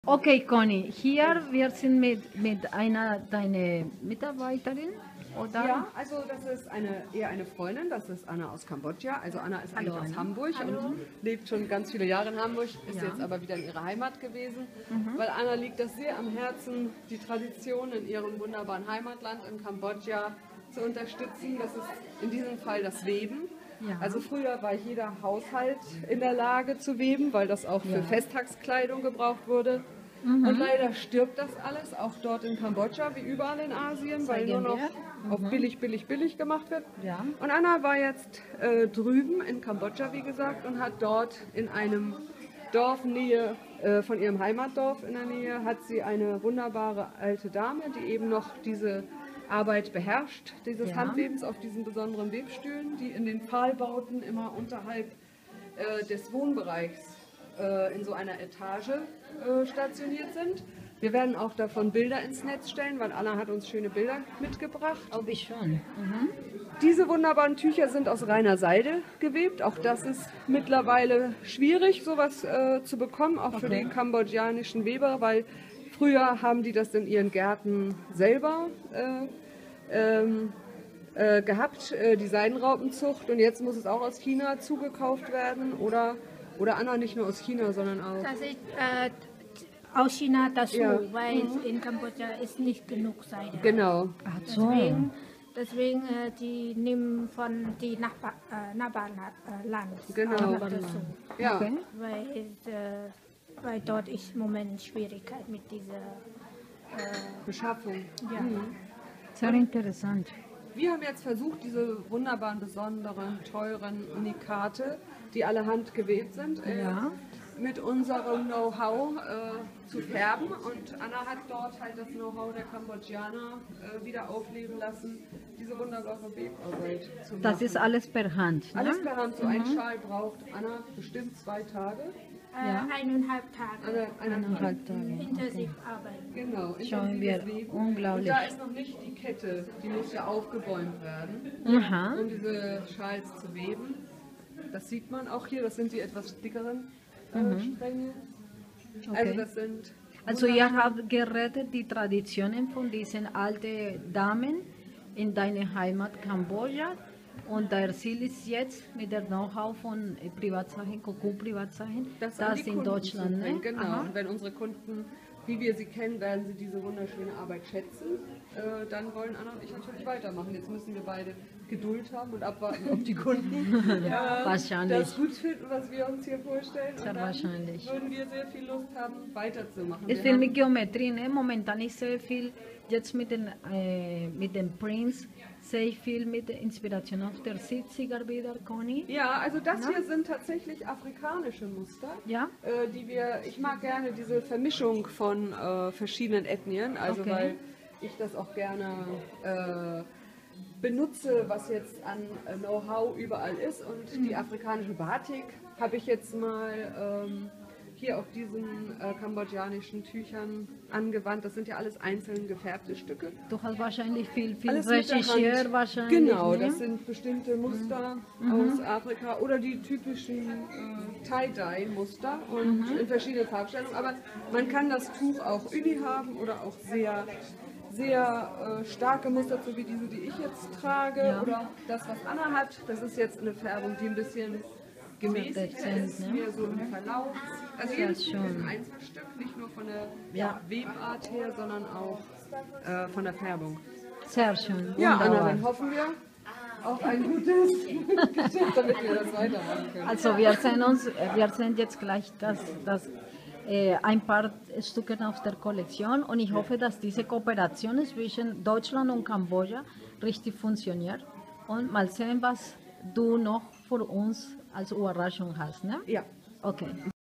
Okay, Conny, hier wir sind mit einer deiner Mitarbeiterin, oder? Ja, also das ist eher eine Freundin, das ist Anna aus Kambodscha. Also Anna ist eigentlich aus Anna. Hamburg und lebt schon ganz viele Jahre in Hamburg, ist jetzt aber wieder in ihrer Heimat gewesen, weil Anna liegt das sehr am Herzen, die Tradition in ihrem wunderbaren Heimatland in Kambodscha zu unterstützen. Das ist in diesem Fall das Weben. Ja. Also früher war jeder Haushalt in der Lage zu weben, weil das auch für Festtagskleidung gebraucht wurde. Und leider stirbt das alles, auch dort in Kambodscha, wie überall in Asien, weil nur noch auf billig, billig, billig gemacht wird. Ja. Und Anna war jetzt drüben in Kambodscha, wie gesagt, und hat dort in einem Dorf Nähe von ihrem Heimatdorf in der Nähe, hat sie eine wunderbare alte Dame, die eben noch diese Arbeit beherrscht, dieses Handwebens auf diesen besonderen Webstühlen, die in den Pfahlbauten immer unterhalb des Wohnbereichs in so einer Etage stationiert sind. Wir werden auch davon Bilder ins Netz stellen, weil Anna hat uns schöne Bilder mitgebracht. Oh, wie schön. Diese wunderbaren Tücher sind aus reiner Seide gewebt. Auch das ist mittlerweile schwierig, sowas zu bekommen, auch für die kambodschanischen Weber, weil früher haben die das in ihren Gärten selber gehabt, die Seidenraupenzucht, und jetzt muss es auch aus China zugekauft werden oder Anna, nicht nur aus China, sondern auch. Das ist aus China dazu, Ja. weil in Kambodscha ist nicht genug Seide. Genau. Ach so. Deswegen die nehmen von die Nachbarland Genau. dazu. Ja. Okay. Weil dort ist im Moment Schwierigkeit mit dieser Beschaffung. ja. Sehr interessant. Wir haben jetzt versucht, diese wunderbaren, besonderen, teuren Unikate, die alle handgewebt sind, mit unserem Know-how zu färben. Und Anna hat dort halt das Know-how der Kambodschaner wieder aufleben lassen, diese wunderbare Webarbeit zu machen. Das ist alles per Hand, ne? Alles per Hand. So ein Schal braucht Anna bestimmt 2 Tage. 1,5 Tage Eineinhalb Tage. intensiv arbeiten. Genau, Schauen wir, intensives Weben. unglaublich. Und da ist noch nicht die Kette, die muss ja aufgebäumt werden, Aha. um diese Schals zu weben. Das sieht man auch hier, das sind die etwas dickeren Stränge. Also das sind Also ihr habt gerettet die Traditionen von diesen alten Damen in deiner Heimat Kambodscha, und der Ziel ist jetzt mit der Know-how von Privatsachen, Cocoon-Privatsachen, an das die in Kunden Deutschland, zu bringen. ne? Genau, Aha. und wenn unsere Kunden, wie wir sie kennen, werden sie diese wunderschöne Arbeit schätzen, dann wollen Anna und ich natürlich weitermachen. Jetzt müssen wir beide Geduld haben und abwarten, ob die Kunden Wahrscheinlich. das gut finden, was wir uns hier vorstellen. Sehr Und dann wahrscheinlich. würden wir sehr viel Lust haben, weiterzumachen. Es Wir viel haben- mit Geometrie, ne? Momentan ist sehr viel, jetzt mit den Prints, sehr viel mit der Inspiration auf der 70er wieder, Conny. Ja, also das hier sind tatsächlich afrikanische Muster, Ja? ich mag gerne diese Vermischung von verschiedenen Ethnien, also Okay. weil ich das auch gerne benutze, was jetzt an Know-how überall ist, und die afrikanische Batik habe ich jetzt mal hier auf diesen kambodschanischen Tüchern angewandt. Das sind ja alles einzeln gefärbte Stücke. Du hast wahrscheinlich viel Alles mit der recherchiert, Hand. wahrscheinlich. Genau, ne? das sind bestimmte Muster aus Afrika oder die typischen Tie-Dye-Muster und in verschiedenen Farbstellungen. Aber man kann das Tuch auch uni haben oder auch sehr starke Muster, so wie diese, die ich jetzt trage, oder das, was Anna hat. Das ist jetzt eine Färbung, die ein bisschen gemäßigt dezent, ist, ne? mehr so im Verlauf. Also Sehr jedes Stück ist schön. ein Einzelstück, nicht nur von der Webart her, sondern auch von der Färbung. Sehr schön. Ja, Anna, wunderbar. dann hoffen wir auf ein gutes Geschäft, damit wir das weitermachen können. Also wir sehen jetzt gleich ein paar Stücke aus der Kollektion, und ich hoffe, dass diese Kooperation zwischen Deutschland und Kambodscha richtig funktioniert, und mal sehen, was du noch für uns als Überraschung hast, ne? Ja. Okay.